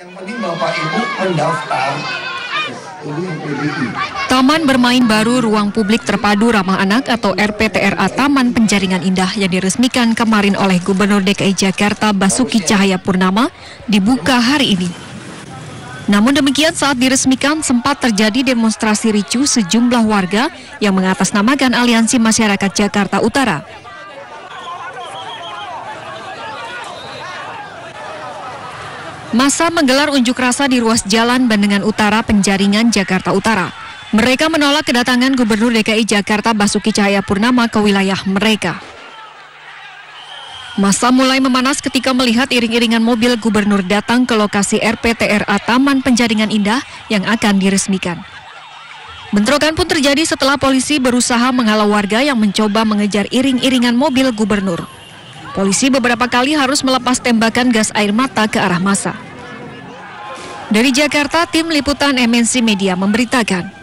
Yang penting Bapak Ibu mendaftar. Taman Bermain Baru Ruang Publik Terpadu Ramah Anak atau RPTRA Taman Penjaringan Indah yang diresmikan kemarin oleh Gubernur DKI Jakarta Basuki Cahayapurnama dibuka hari ini. Namun demikian saat diresmikan sempat terjadi demonstrasi ricuh sejumlah warga yang mengatasnamakan Aliansi Masyarakat Jakarta Utara. Massa menggelar unjuk rasa di ruas Jalan Bandengan Utara, Penjaringan, Jakarta Utara. Mereka menolak kedatangan Gubernur DKI Jakarta Basuki Cahayapurnama ke wilayah mereka. Massa mulai memanas ketika melihat iring-iringan mobil gubernur datang ke lokasi RPTRA Taman Penjaringan Indah yang akan diresmikan. Bentrokan pun terjadi setelah polisi berusaha menghalau warga yang mencoba mengejar iring-iringan mobil gubernur. Polisi beberapa kali harus melepas tembakan gas air mata ke arah massa. Dari Jakarta, tim liputan MNC Media memberitakan.